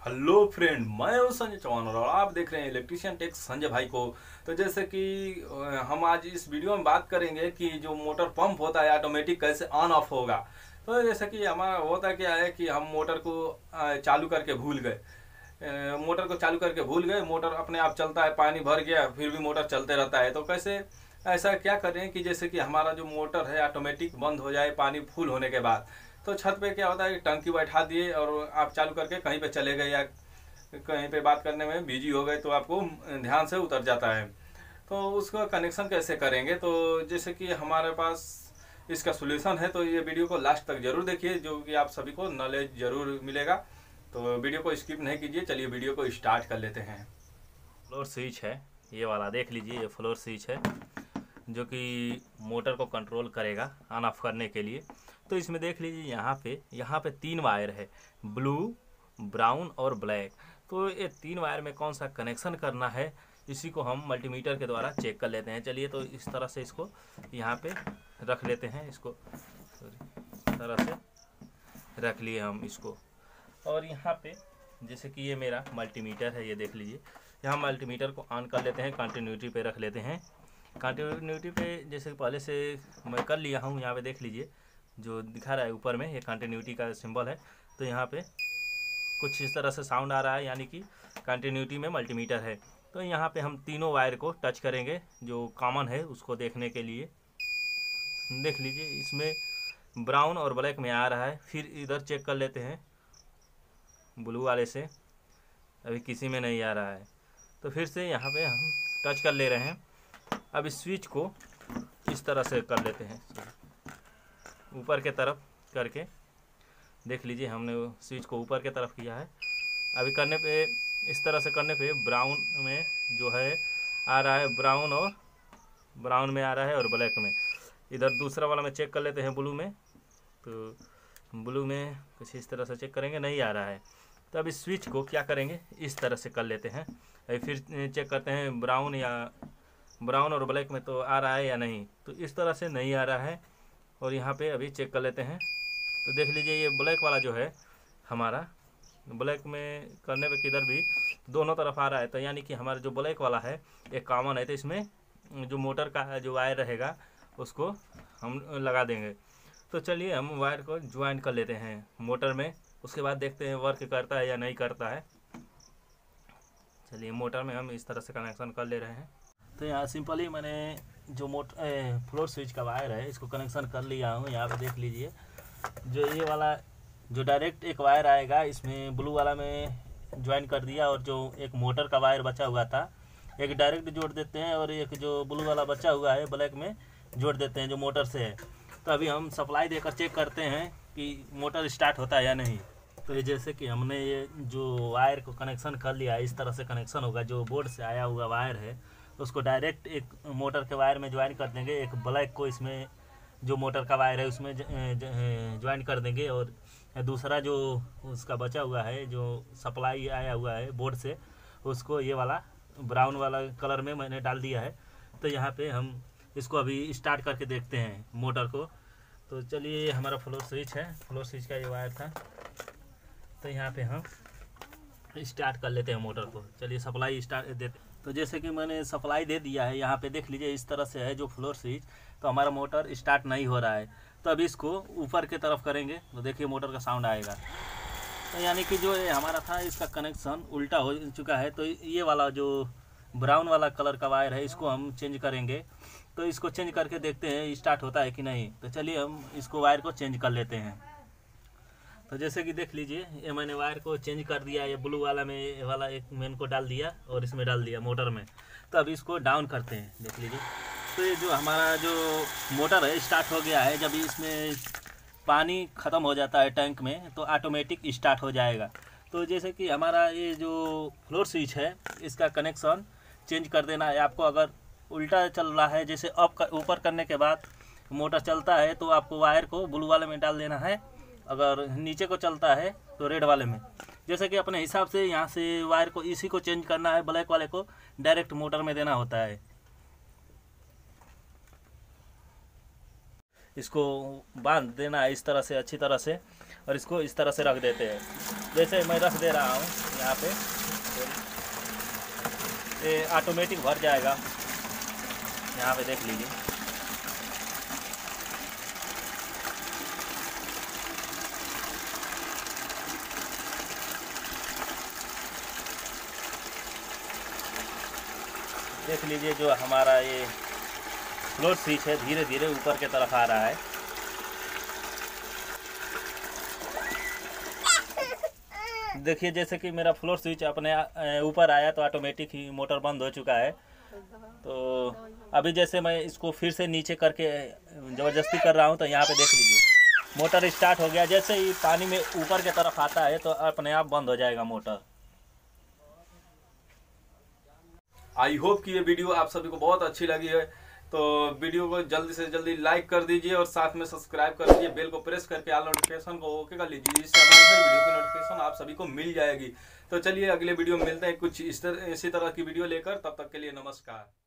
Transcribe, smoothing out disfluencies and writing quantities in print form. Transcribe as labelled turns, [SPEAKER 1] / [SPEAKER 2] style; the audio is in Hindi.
[SPEAKER 1] हेलो फ्रेंड, मैं हूं संजय चौहान और आप देख रहे हैं इलेक्ट्रिशियन टेक संजय भाई को। तो जैसे कि हम आज इस वीडियो में बात करेंगे कि जो मोटर पंप होता है ऑटोमेटिक कैसे ऑन ऑफ होगा। तो जैसे कि हमारा होता क्या है कि हम मोटर को चालू करके भूल गए। मोटर को चालू करके भूल गए, मोटर अपने आप चलता है, पानी भर गया फिर भी मोटर चलते रहता है। तो कैसे ऐसा क्या करें कि जैसे कि हमारा जो मोटर है ऑटोमेटिक बंद हो जाए पानी फुल होने के बाद। तो छत पे क्या होता है कि टंकी बैठा दिए और आप चालू करके कहीं पे चले गए या कहीं पे बात करने में बिजी हो गए तो आपको ध्यान से उतर जाता है। तो उसका कनेक्शन कैसे करेंगे, तो जैसे कि हमारे पास इसका सोल्यूशन है। तो ये वीडियो को लास्ट तक जरूर देखिए, जो कि आप सभी को नॉलेज जरूर मिलेगा। तो वीडियो को स्किप नहीं कीजिए, चलिए वीडियो को स्टार्ट कर लेते हैं।
[SPEAKER 2] फ्लोर स्विच है, ये वाला देख लीजिए। ये फ्लोर स्विच है जो कि मोटर को कंट्रोल करेगा ऑन ऑफ करने के लिए। तो इसमें देख लीजिए यहाँ पे 3 वायर है, ब्लू, ब्राउन और ब्लैक। तो ये 3 वायर में कौन सा कनेक्शन करना है इसी को हम मल्टीमीटर के द्वारा चेक कर लेते हैं। चलिए, तो इस तरह से इसको यहाँ पे रख लेते हैं। इसको इस तरह से रख लिए हम इसको। और यहाँ पे जैसे कि ये मेरा मल्टीमीटर है, ये देख लीजिए। यहाँ मल्टीमीटर को ऑन कर लेते हैं, कंटिन्यूटी पे रख लेते हैं। कंटिन्यूटी पे जैसे पहले से मैं कर लिया हूँ। यहाँ पे देख लीजिए जो दिखा रहा है ऊपर में, ये कंटिन्यूटी का सिंबल है। तो यहाँ पे कुछ इस तरह से साउंड आ रहा है, यानी कि कंटिन्यूटी में मल्टीमीटर है। तो यहाँ पे हम तीनों वायर को टच करेंगे जो कॉमन है उसको देखने के लिए। देख लीजिए इसमें ब्राउन और ब्लैक में आ रहा है। फिर इधर चेक कर लेते हैं ब्लू वाले से, अभी किसी में नहीं आ रहा है। तो फिर से यहाँ पे हम टच कर ले रहे हैं। अब इस स्विच को इस तरह से कर लेते हैं, ऊपर के तरफ करके। देख लीजिए हमने स्विच को ऊपर के तरफ किया है। अभी करने पे, इस तरह से करने पे ब्राउन में जो है आ रहा है, ब्राउन में आ रहा है और ब्लैक में। इधर दूसरा वाला में चेक कर लेते हैं ब्लू में। तो ब्लू में कुछ इस तरह से चेक करेंगे, नहीं आ रहा है। तो अब इस स्विच को क्या करेंगे, इस तरह से कर लेते हैं। अभी फिर चेक करते हैं ब्राउन और ब्लैक में तो आ रहा है या नहीं। तो इस तरह से नहीं आ रहा है। और यहाँ पे अभी चेक कर लेते हैं। तो देख लीजिए ये ब्लैक वाला जो है हमारा, ब्लैक में करने पे किधर भी दोनों तरफ आ रहा है। तो यानी कि हमारा जो ब्लैक वाला है एक कॉमन है। तो इसमें जो मोटर का जो वायर रहेगा उसको हम लगा देंगे। तो चलिए हम वायर को ज्वाइन कर लेते हैं मोटर में। उसके बाद देखते हैं वर्क करता है या नहीं करता है। चलिए मोटर में हम इस तरह से कनेक्शन कर ले रहे हैं। तो यहाँ सिंपली मैंने जो फ्लोर स्विच का वायर है इसको कनेक्शन कर लिया हूँ। यहाँ पे देख लीजिए जो ये वाला जो डायरेक्ट एक वायर आएगा इसमें ब्लू वाला में ज्वाइन कर दिया। और जो एक मोटर का वायर बचा हुआ था एक डायरेक्ट जोड़ देते हैं, और एक जो ब्लू वाला बचा हुआ है ब्लैक में जोड़ देते हैं जो मोटर से है। तो अभी हम सप्लाई देकर चेक करते हैं कि मोटर स्टार्ट होता है या नहीं। तो ये जैसे कि हमने ये जो वायर को कनेक्शन कर लिया है, इस तरह से कनेक्शन होगा। जो बोर्ड से आया हुआ वायर है उसको डायरेक्ट एक मोटर के वायर में ज्वाइन कर देंगे। एक ब्लैक को इसमें जो मोटर का वायर है उसमें ज्वाइन कर देंगे। और दूसरा जो उसका बचा हुआ है जो सप्लाई आया हुआ है बोर्ड से, उसको ये वाला ब्राउन वाला कलर में मैंने डाल दिया है। तो यहाँ पे हम इसको अभी स्टार्ट करके देखते हैं मोटर को। तो चलिए हमारा फ्लोर स्विच है, फ्लोर स्विच का ये वायर था। तो यहाँ पे हम स्टार्ट कर लेते हैं मोटर को। चलिए सप्लाई स्टार्ट देते। तो जैसे कि मैंने सप्लाई दे दिया है, यहाँ पे देख लीजिए इस तरह से है जो फ्लोर स्विच। तो हमारा मोटर स्टार्ट नहीं हो रहा है। तो अभी इसको ऊपर की तरफ करेंगे तो देखिए मोटर का साउंड आएगा। तो यानी कि जो ये हमारा था इसका कनेक्शन उल्टा हो चुका है। तो ये वाला जो ब्राउन वाला कलर का वायर है इसको हम चेंज करेंगे। तो इसको चेंज करके देखते हैं स्टार्ट होता है कि नहीं। तो चलिए हम इसको वायर को चेंज कर लेते हैं। तो जैसे कि देख लीजिए ये मैंने वायर को चेंज कर दिया। ये ब्लू वाला में ये वाला एक मेन को डाल दिया और इसमें डाल दिया मोटर में। तो अभी इसको डाउन करते हैं, देख लीजिए। तो ये जो हमारा जो मोटर है स्टार्ट हो गया है। जब इसमें पानी ख़त्म हो जाता है टैंक में तो ऑटोमेटिक स्टार्ट हो जाएगा। तो जैसे कि हमारा ये जो फ्लोर स्विच है इसका कनेक्शन चेंज कर देना है आपको। अगर उल्टा चल रहा है, जैसे ऊपर करने के बाद मोटर चलता है तो आपको वायर को ब्लू वाले में डाल देना है। अगर नीचे को चलता है तो रेड वाले में। जैसे कि अपने हिसाब से यहाँ से वायर को इसी को चेंज करना है, ब्लैक वाले को डायरेक्ट मोटर में देना होता है। इसको बांध देना है इस तरह से अच्छी तरह से, और इसको इस तरह से रख देते हैं। जैसे मैं रख दे रहा हूँ यहाँ पे, ये ऑटोमेटिक भर जाएगा। यहाँ पे देख लीजिए। देख लीजिए जो हमारा ये फ्लोट स्विच है धीरे धीरे ऊपर की तरफ आ रहा है। देखिए जैसे कि मेरा फ्लोट स्विच अपने ऊपर आया तो ऑटोमेटिक ही मोटर बंद हो चुका है। तो अभी जैसे मैं इसको फिर से नीचे करके ज़बरदस्ती कर रहा हूँ तो यहाँ पे देख लीजिए मोटर स्टार्ट हो गया। जैसे ही पानी में ऊपर की तरफ आता है तो अपने आप बंद हो जाएगा मोटर।
[SPEAKER 1] आई होप कि ये वीडियो आप सभी को बहुत अच्छी लगी है। तो वीडियो को जल्दी से जल्दी लाइक कर दीजिए और साथ में सब्सक्राइब कर दीजिए, बेल को प्रेस करके ऑल नोटिफिकेशन को ओके कर लीजिए, जिससे हमारी हर वीडियो की नोटिफिकेशन आप सभी को मिल जाएगी। तो चलिए अगले वीडियो में मिलते हैं कुछ इसी तरह की वीडियो लेकर। तब तक के लिए नमस्कार।